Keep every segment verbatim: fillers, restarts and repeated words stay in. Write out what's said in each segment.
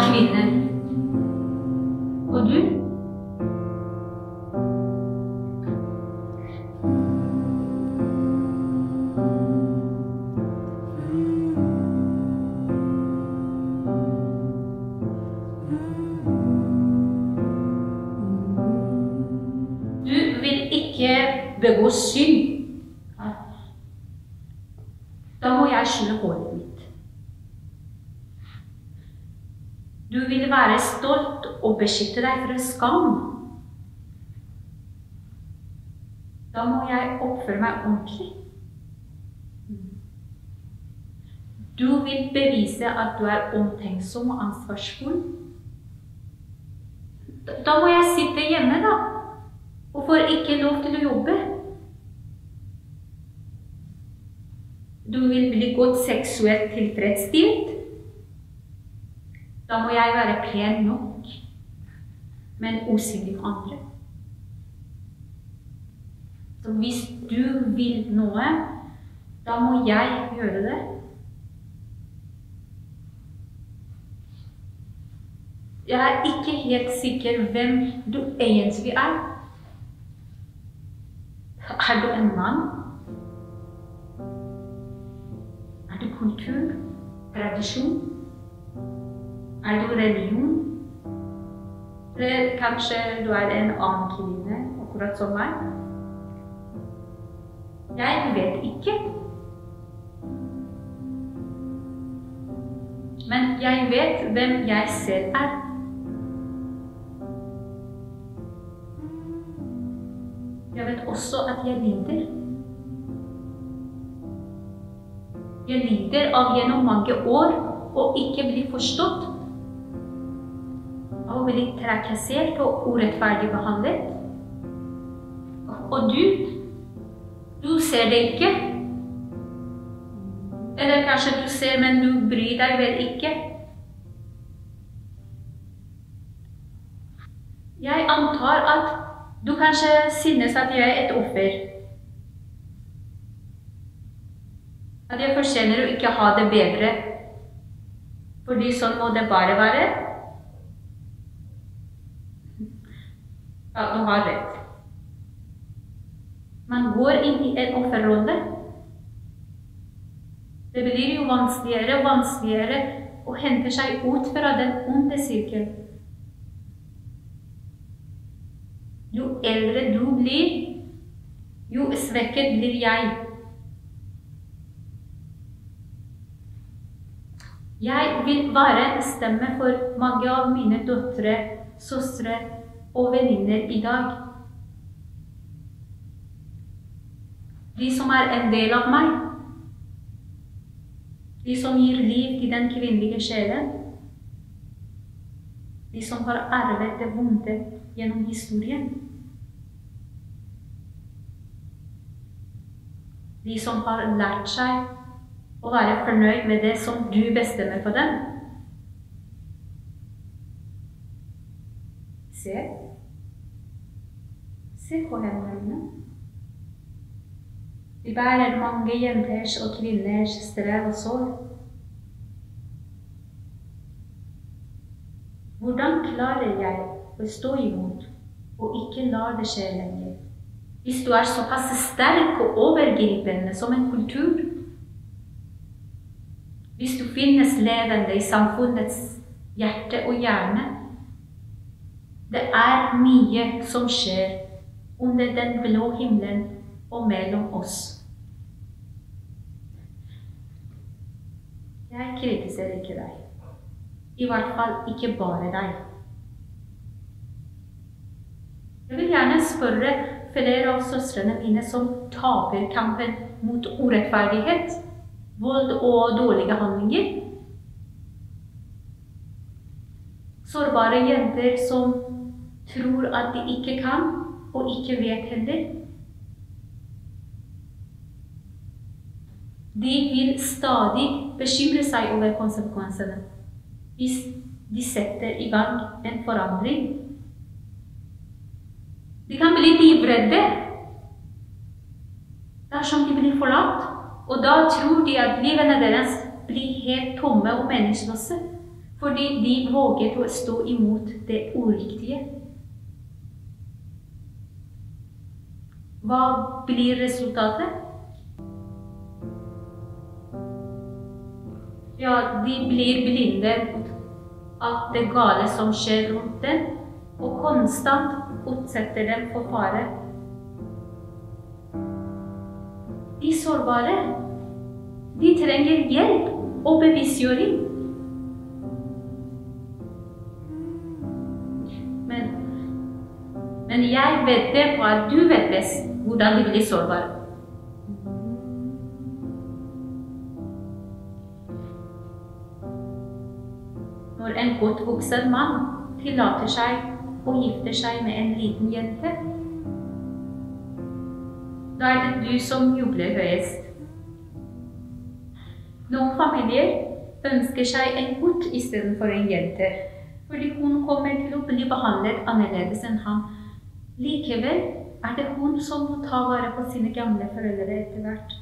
kvinne. Og du? Du vil ikke begå synd. Da må jeg skjule håret mitt. Du vil være stolt og beskytte deg fra skam. Da må jeg oppføre meg ordentlig. Du vil bevise at du er omtenksom og ansvarsfull. Da må jeg sitte hjemme da, og får ikke lov til å jobbe. Du vil bli godt seksuelt tilfredsstilt. Da må jeg være pen nok, men usynlig for andre. Så hvis du vil noe, da må jeg gjøre det. Jeg er ikke helt sikker hvem du egentlig er. Er du en mann? Er du kultur? Tradisjon? Er du religion? Eller kanskje du er en annen kvinne, akkurat som meg? Jeg vet ikke. Men jeg vet hvem jeg selv er. Jeg vet også at jeg lider. Jeg lider av gjennom mange år å ikke bli forstått, av å bli trakassert og urettferdig behandlet. Og du, du ser det ikke. Eller kanskje du ser, men du bryr deg vel ikke. Jeg antar at du kanskje synes at jeg er et offer. At jeg fortjener å ikke ha det bedre. Fordi sånn må det bare være. Ja, du har rett. Man går inn i en offerrolle. Det blir jo vanskeligere og vanskeligere å hente seg ut fra den onde sirkelen. Jo eldre du blir, jo svekket blir jeg. Jeg vil være en stemme for mange av mine døtre, søstre og venninner i dag. De som er en del av meg. De som gir liv til den kvinnelige sjelen. De som har arvet det vonde gjennom historien. De som har lært seg å være fornøyd med det som du bestemmer for dem. Se. Se på hendene. De bærer mange jenters og kvinners strev og sår. Hvordan klarer jeg å stå imot og ikke la det skje lenger? Hvis du er såpass sterk og overgripende som en kultur, hvis du finnes levende i samfunnets hjerte og hjerne, det er mye som skjer under den blå himmelen og mellom oss. Jeg kritiserer ikke deg. I hvert fall ikke bare deg. Jeg vil gjerne spørre flere av søstrene mine som taper kampen mot urettferdighet, vold og dårlige handlinger. Sårbare jenter som tror at de ikke kan og ikke vet heller. De vil stadig bekymre seg over konsekvensene hvis de setter i gang en forandring. De kan bli livredde dersom de blir forlatt, og da tror de at livene deres blir helt tomme og meningsløse, fordi de våget å stå imot det uriktige. Hva blir resultatet? Ja, de blir blinde av det gale som skjer rundt dem, og konstant utsetter dem for fare. De sårbare, de trenger hjelp og bevisstgjøring. Men, men jeg vet det på at du vet best hvordan de blir sårbare. Når en godt voksen mann tillater seg å gifte seg med en liten jente, da er det du som jubler høyest. Noen familier ønsker seg en gutt i stedet for en jente, fordi hun kommer til å bli behandlet annerledes enn han. Likevel er det hun som må ta vare på sine gamle foreldre etter hvert.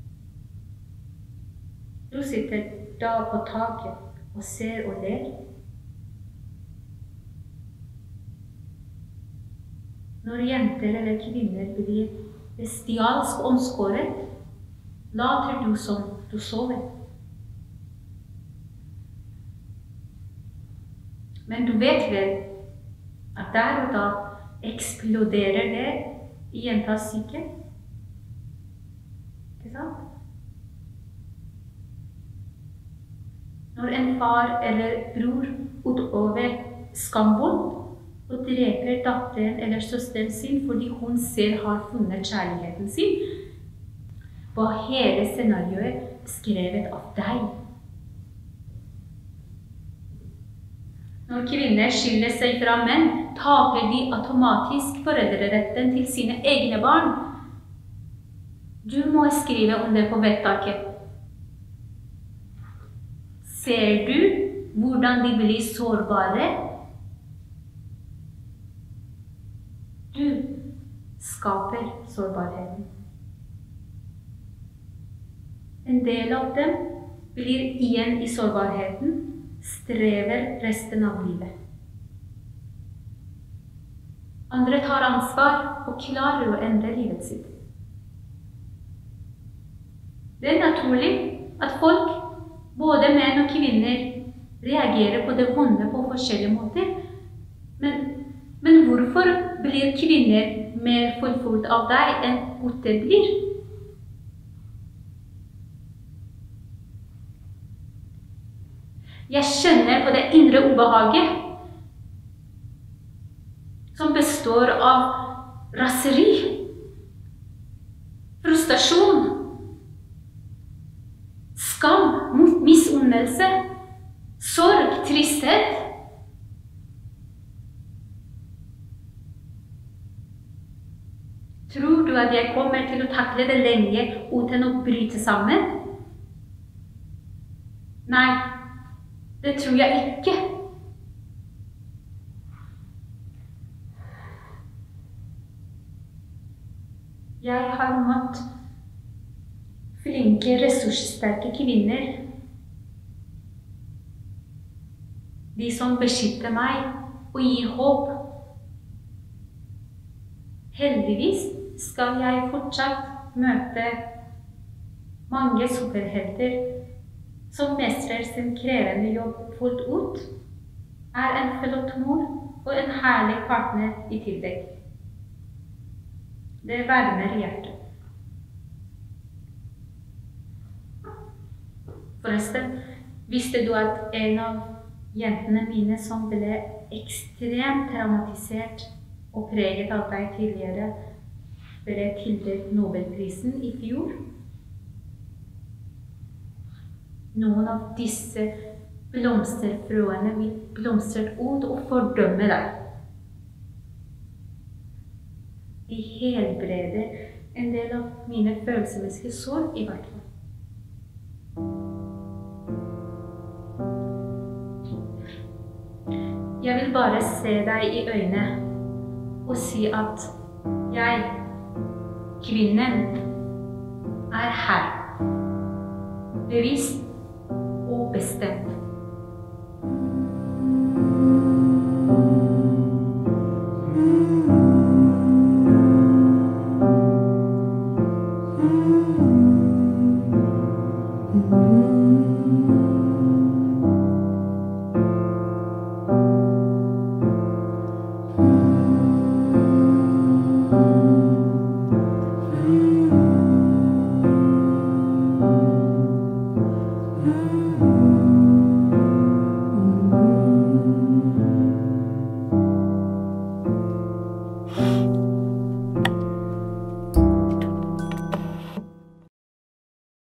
Du sitter da på taket og ser og ler. Når jenter eller kvinner blir bestialsk omskåret, later du som du sover. Men du vet vel at der og da eksploderer det i jentas syke? Ikke sant? Når en far eller bror utover skambånd og dreper datteren eller søsteren sin fordi hun selv har funnet kjærligheten sin, var hele scenarioet skrevet av deg. Når kvinner skiller seg fra menn, taper de automatisk foreldreretten til sine egne barn. Du må skrive under på vedtaket. Ser du hvordan de blir sårbare? Du skaper sårbarheten. En del av dem blir igjen i sårbarheten, strever resten av livet. Andre tar ansvar og klarer å endre livet sitt. Det er naturlig at folk, både menn og kvinner, reagerer på det vonde på forskjellige måter. Men, men hvorfor blir kvinner mer forfulgt av deg enn gutter blir? Jeg kjenner på det indre ubehaget, som består av raseri, frustrasjon, skam, misunnelse, sorg, tristhet. Tror du at jeg kommer til å takle det lenge uten å bryte sammen? Nei, det tror jeg ikke. Jeg har møtt flinke, ressurssterke kvinner. De som beskytter meg og gir håp. Heldigvis skal jeg fortsatt møte mange superhelter som mestrer sin krevende jobb fullt ut, er en flott mor og en herlig partner i tillegg. Det varmer hjertet. Forresten, visste du at en av jentene mine som ble ekstremt traumatisert og preget av deg tidligere, ble tildelt Nobelprisen i fjor? Noen av disse blomsterfrøene vil blomstre ut og fordømme deg. De helbreder en del av mine følelsesmessige sår i hvert fall. Jeg vil bare se deg i øynene og si at jeg, kvinnen, er her. Bevisst og bestemt.